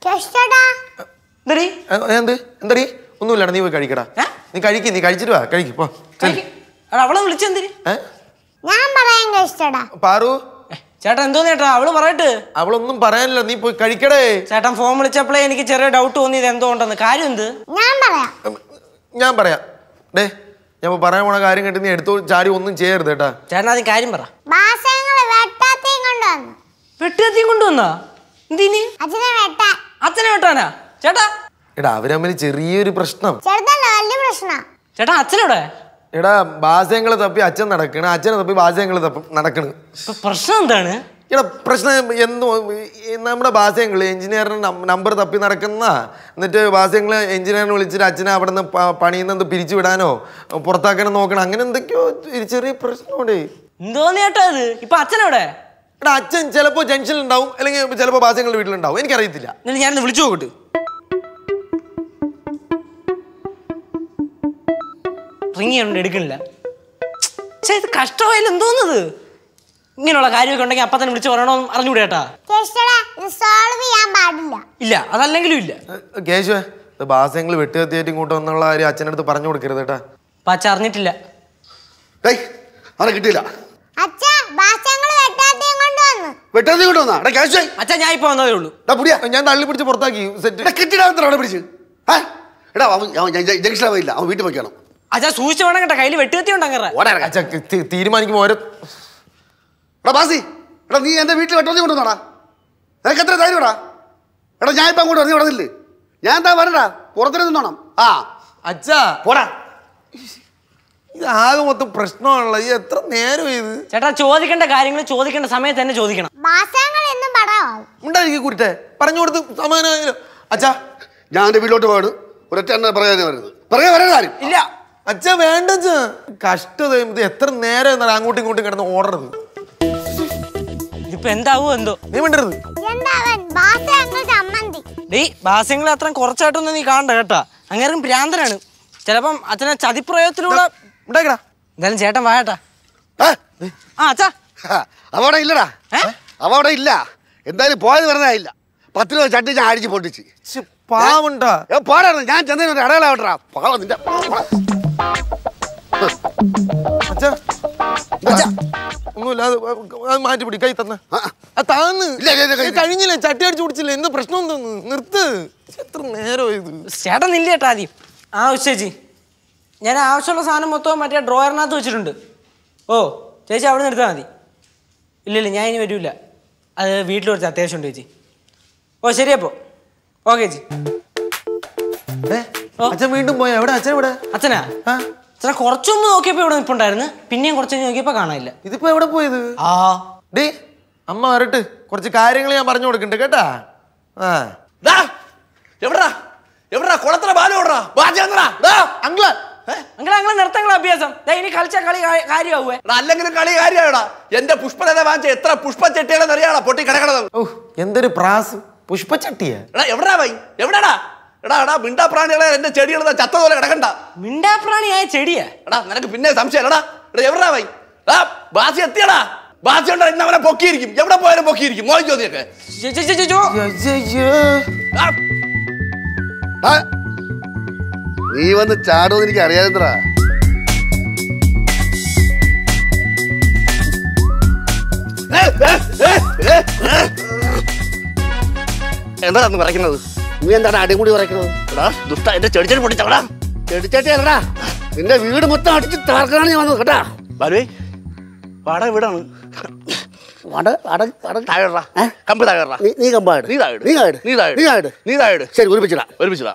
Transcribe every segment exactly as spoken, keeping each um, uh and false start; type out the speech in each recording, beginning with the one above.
ഒന്നുമില്ല, നീ പോയി കഴിക്കടാ. നീ കഴിക്ക്, നീ കഴിച്ചിട്ട് വാ. കഴിക്ക് പോ. അവളെ വിളിച്ചെന്തിരി? പാറു ചേട്ടാ എന്തോ ചേട്ടാ അവള് പറയട്ടെ. അവളൊന്നും പറയാനില്ല, നീ പോയി കഴിക്കടേ. ചേട്ടൻ ഫോൺ വിളിച്ചപ്പോഴേ എനിക്ക് ചെറിയ ഡൗട്ട് തോന്നിയത് എന്തോ ഉണ്ടെന്ന്. കാര്യം എന്ത്? ഞാൻ പറയാം. ഡേ ഞാൻ പറയാൻ പോണ കാര്യം കേട്ട് നീ എടുത്തു ചാടി ഒന്നും ചെയ്യരുത് കേട്ടാ. ചേട്ടൻ ആദ്യം കാര്യം പറ. വെട്ടാത്തിയും കൊണ്ടുവന്നാ എന്തിന്? അച്ഛനെ വെട്ടാനാ ചേട്ടാ? എടാ അവര് തമ്മിൽ ചെറിയൊരു പ്രശ്നം. ചേട്ടാ അച്ഛനോടെ? എടാ ബാസ്യങ്ങളെ തപ്പി അച്ഛൻ നടക്കണ്, അച്ഛനെ തപ്പി ബാസ്യങ്ങളെ തപ്പി നടക്കണ്. പ്രശ്നം എന്താണ്? എടാ പ്രശ്നം എന്തോ നമ്മുടെ ബാസ്യങ്ങള് എഞ്ചിനീയറിന്റെ നമ്പർ തപ്പി നടക്കുന്ന, എന്നിട്ട് ബാസ്യങ്ങള് എഞ്ചിനീയറിനെ വിളിച്ചിട്ട് അച്ഛനെ അവിടെ നിന്ന് പണിയുന്ന പിരിച്ചു വിടാനോ പുറത്താക്കാനോ നോക്കണം. അങ്ങനെ എന്തൊക്കെയോ ചെറിയ പ്രശ്നമുണ്ട്. എന്തോന്ന് ചേട്ടാ ഇത്? ഇപ്പൊ അച്ഛനോടെ? എടാ അച്ഛൻ ചിലപ്പോ ജംഗ്ഷനിൽ ഉണ്ടാവും, അല്ലെങ്കിൽ ചിലപ്പോ ബാസ്യങ്ങളുടെ വീട്ടിലുണ്ടാവും, എനിക്കറിയത്തില്ല. ഞാനൊന്ന് വിളിച്ചു നോക്കട്ടെ. റിങ്ങിയുണ്ട്, എടുക്കണില്ല. പക്ഷേ ഇത് കഷ്ടമായാലും എന്തോന്നത്? ഇങ്ങനെയുള്ള കാര്യമൊക്കെ ഉണ്ടെങ്കിൽ അപ്പൊ തന്നെ വിളിച്ച് പറയണമെന്ന് അറിഞ്ഞൂടെ ചേട്ടാ? ഇല്ല, അതല്ലെങ്കിലും ഇല്ല. കേശുവേ ബാസ്യങ്ങൾ വെട്ടുകത്തിയായിട്ട് ഇങ്ങോട്ട് വന്നുള്ള കാര്യം അച്ഛനടുത്ത് പറഞ്ഞു കൊടുക്കരുത് കേട്ടാ. അച്ഛൻ അറിഞ്ഞിട്ടില്ല. കിട്ടിയില്ല. അച്ഛാ ഞാൻ ഇപ്പൊ വന്നതേ ഉള്ളൂ. ഞാൻ തള്ളി പിടിച്ച് പുറത്താക്കി. ജംഗ്ഷനിൽ അവൻ വീട്ടിൽ പോയിക്കണം. അച്ഛാ സൂക്ഷിച്ച് വേണം കേട്ടോ, കയ്യിൽ വെട്ടുകത്തിയുണ്ട്. അങ്ങനെ തീരുമാനിക്കുമ്പോ ഓരോ ബാസി എടാ നീ എന്റെ വീട്ടിൽ വെട്ടോന്നി കൊണ്ടുവന്നോടാ. നിനക്ക് എത്ര ധൈര്യടാ? എടാ ഞാൻ ഇപ്പം അങ്ങോട്ട് നീ പറഞ്ഞില്ലേ? ഞാൻ എന്താ വരടാ, പുറത്തു നിന്നോണം. ആ അച്ഛാ പോടാ. ഇത് ആകെ മൊത്തം പ്രശ്നമാണല്ലോ. ഈ എത്ര നേരം ഇത്? ചേട്ടാ ചോദിക്കേണ്ട കാര്യങ്ങൾ ചോദിക്കേണ്ട സമയത്ത് തന്നെ ചോദിക്കണം. ഉണ്ടായിരിക്കും കുരുട്ടെ, പറഞ്ഞു കൊടുത്ത് സമാധാനം. അച്ഛാ ഞാൻ എന്റെ വീട്ടിലോട്ട് പോയാണ്. ഒരൊറ്റ എണ്ണ പറയാൻ വരുന്നത് പറയാ വരാൻ ഇല്ല. അച്ഛാ വേണ്ട അച്ഛാ, കഷ്ടത. ഇത് എത്ര നേരം അങ്ങോട്ടും ഇങ്ങോട്ടും കിടന്ന് ഓടരുത്. ഇതിപ്പോ എന്താവോ എന്തോ. നീ വേണ്ടരുത്. ബാസ്യങ്ങളെ അത്ര കുറച്ചായിട്ടൊന്നും നീ കാണണ്ട കേട്ടാ. അങ്ങനെ ഭ്രാന്തനാണ്. ചിലപ്പം അച്ഛനെ ചതിപ്രയോഗത്തിലൂടെ എന്തായാലും ചേട്ടൻ വായട്ടാ. ആ അച്ഛാ അവിടെ ഇല്ലടാ, അവിടെ ഇല്ല. എന്തായാലും പോയത് പറഞ്ഞായില്ല. പത്ത് രൂപ ചട്ടി ഞാൻ അടിച്ച് പൊട്ടിച്ച് പാവണ്ടാ. പാടാണ് ഞാൻ ചെന്നതിന് അടയാളാവട്ടാ. പാവം നിന്റെ ഒന്നുമില്ല, മാറ്റി പിടി. കൈ തന്ന താന്ന് കഴിഞ്ഞില്ലേ, ചട്ടി അടിച്ചു പിടിച്ചില്ലേ, എന്ത് പ്രശ്നം എന്തോന്ന് നിർത്ത്. എത്ര നേരം ഇത്? ചേട്ടൻ നില്ല ചേട്ടാ ആദ്യം. ആ ചേച്ചി ഞാൻ ആവശ്യമുള്ള സാധനം മൊത്തം മറ്റേ ഡ്രോയറിനകത്ത് വെച്ചിട്ടുണ്ട്. ഓ ചേച്ചി അവിടെ നിന്ന് എടുത്താൽ മതി. ഇല്ലില്ല ഞാൻ ഇനി വരില്ല, അത് വീട്ടിൽ കുറച്ച് അത്യാവശ്യമുണ്ട് ചേച്ചി. ഓ ശരി അപ്പോ ഓക്കെ ചേച്ചി. അച്ഛൻ വീണ്ടും പോയാ? എവിടെ അച്ഛൻ? ഇവിടെ അച്ഛനാ? അച്ഛനെ കുറച്ചൊന്നും നോക്കിയപ്പോ ഇവിടെ നിൽപ്പുണ്ടായിരുന്നു, പിന്നെയും കുറച്ച് നോക്കിയപ്പോ കാണാനില്ല. ഇതിപ്പോ എവിടെ പോയത്? ആ ഡേ അമ്മ വരട്ട്, കുറച്ച് കാര്യങ്ങൾ ഞാൻ പറഞ്ഞു കൊടുക്കണ്ട് കേട്ടാ. ആ എവിടാ എവിടാ കുളത്തിലെ ബാലം ഓടാ അങ്ങള് അങ്ങനെ അങ്ങനെ നിർത്തങ്ങളെ അഭ്യാസം. ഇനി കളിച്ച കളി കാര്യമാവേ അല്ലെങ്കിലും കളി കാര്യമാടാ. എന്റെ പുഷ്പലത വാങ്ങിച്ച എത്ര പുഷ്പച്ചട്ടികളെന്ന് അറിയാടാ പൊട്ടി കിടക്കണത്. ഓ എന്തൊരു പ്രാസ്, പുഷ്പച്ചട്ടിയാ? എടാ എവിടാ വൈ എവിടാടാ? എടാ എടാ മിണ്ടാ പ്രാണികളെ എന്റെ ചെടികളെ ചത്ത പോലെ കിടക്കണ്ട. മിണ്ടാ പ്രാണിയായ ചെടിയാ? എടാ നിനക്ക് പിന്നെ സംശയം. എടാ എടാ എവിടാ വൈ? എടാ ബാസി എത്തിയടാ. ബാസി ഉണ്ടോ ഇന്ന് അവനെ പൊക്കിയിരിക്കും, എവിടെ പോയാലും പൊക്കിയിരിക്കും. മോൻ ചോദ്യമൊക്കെ നീ വന്ന് ചാടുമെന്ന് എനിക്ക് അറിയാതെന്താ. എന്താന്ന് പറയുന്നത്? നീ എന്താണ് അടിമുടി പറയുന്നത്? എടാ ദുഷ്ട എന്റെ ചെടിച്ചടി പൊട്ടിച്ചടാ. ചെടിച്ചട്ടി അല്ലടാ, നിന്റെ വീട് മൊത്തം അടിച്ച് തകർക്കാനാണ് ഞാൻ വന്നത് കേട്ടാ. ബാലുവേ വാടക വീടാണ്. കമ്പ് താഴെ നീ കമ്പാട് നീ താഴെ നീ താഴെ നീ താഴെ നീ താഴെ നീ താഴെ ശരി ഒരുമിച്ചിടാ ഒരുമിച്ചിടാ.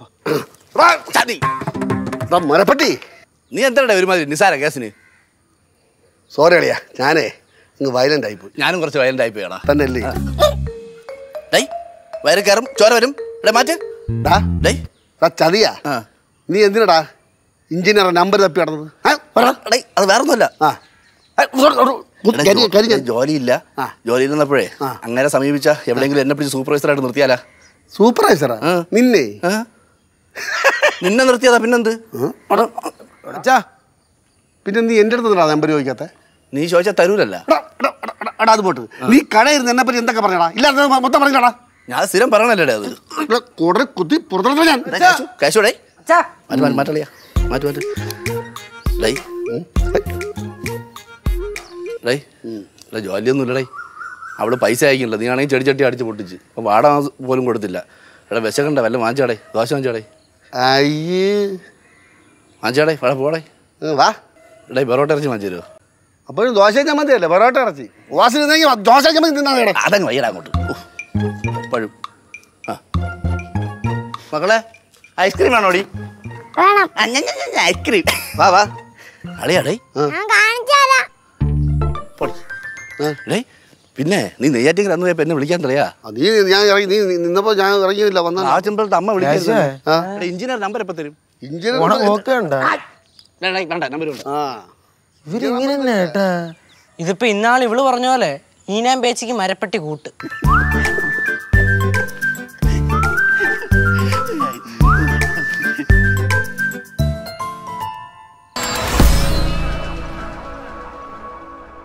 മരപ്പട്ടി നീ എന്താ ഒരുമാതിരി നിസാര കേസിന്? സോറി അളിയാ, ഞാനേ ഇങ്ങ് വയലന്റ് ആയിപ്പോയി. ഞാനും കുറച്ച് വയലന്റ് ആയിപ്പോയാടാ. തന്നെ അല്ലേ? ഡൈ വയറ് കയറും ചോര വരും. ഇവിടെ മാറ്റ് ഡൈ ചതിയാ. നീ എന്തിനടാ എഞ്ചിനീയർ നമ്പർ തപ്പി നടന്നത്? അത് വേറൊന്നുമല്ല. ജോലിയില്ല, ജോലിയിൽ നിന്നപ്പോഴേ അങ്ങനെ സമീപിച്ച എവിടെയെങ്കിലും എന്നെ പിടിച്ച് സൂപ്പർവൈസറായിട്ട് നിർത്തിയാലാ? സൂപ്പർവൈസറാ? നിന്നെ നിന്നെ നിർത്തിയതാ. പിന്നെന്ത്? പിന്നെ നീ എന്റെ അടുത്ത് നമ്പർ ചോദിക്കാത്ത? നീ ചോദിച്ചാൽ തരൂലല്ല. അത് പോട്ട് നീ കടയിരുന്ന് എന്നെ പറ്റി എന്തൊക്കെ പറഞ്ഞടാ? ഇല്ലാത്ത മൊത്തം പറഞ്ഞാടാ. ഞാൻ സ്ഥിരം പറയണല്ലേ അത് കൂടെ കുത്തി പുറത്തോട്ട് ഞാൻ കേശോടേ അച്ഛാ മാറ്റി മാറ്റി മാറ്റളിയാ മാറ്റി മാറ്റി ഡൈ ഡൈ ഡേ ജോലിയൊന്നും ഇല്ലടേ അവള് പൈസ അയക്കില്ല നീ ആണെങ്കിൽ ചെടിച്ചട്ടി അടിച്ച് പൊട്ടിച്ച് അപ്പം വാടക പോലും കൊടുത്തില്ല എടാ വിശക്കണ്ട വല്ല വാങ്ങിച്ചാടേ ദോശ വാങ്ങിച്ചാടേ അയ്യേ വാങ്ങിച്ചാടേ അവിടെ പോടേ വാ എടേ പൊറോട്ട ഇറച്ചി വാങ്ങിച്ചു തരുമോ അപ്പോഴും ദോശ ചമ്മന്തി അല്ലേ പൊറോട്ട ഇറച്ചി വാസന ദോശ ചമ്മന്തി തിന്നാ അതങ്ങ് വയ്യടാ അങ്ങോട്ട് എപ്പോഴും ആ മക്കളെ ഐസ്ക്രീം ആണോടി ഐസ്ക്രീം വാ വാ അളിയാടേ പൊടി പിന്നെ നീ നെയ്യാറ്റിങ്ങനെ അന്ന് പോയപ്പോ എന്നെ വിളിക്കാൻ തറയാ നീ ഞാൻ ഇറങ്ങി നീ നിന്നപ്പോ ഞാൻ ഇറങ്ങിയില്ല വന്ന ആ ചെമ്പളത്തെ അമ്മ വിളിക്കാൻ എഞ്ചിനീയർ നമ്പർ എപ്പോ തരും നമ്പർ ഇതിപ്പോ ഇന്നാൾ ഇവള് പറഞ്ഞ പോലെ ഈനാൻ പേച്ചിക്ക് മരപ്പെട്ടി കൂട്ട്